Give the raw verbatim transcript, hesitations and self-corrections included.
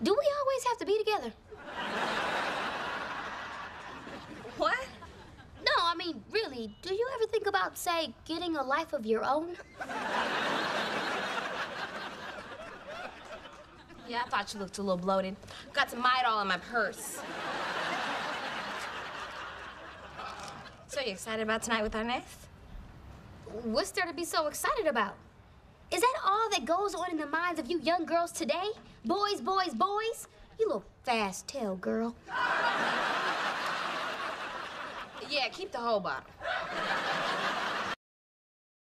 Do we always have to be together? What? No, I mean, really, do you ever think about, say, getting a life of your own? Yeah, I thought you looked a little bloated. Got some Midol in my purse. So you excited about tonight with our nest? What's there to be so excited about? Is that all that goes on in the minds of you young girls today? Boys, boys, boys? You little fast tail girl. Yeah, keep the whole bottle.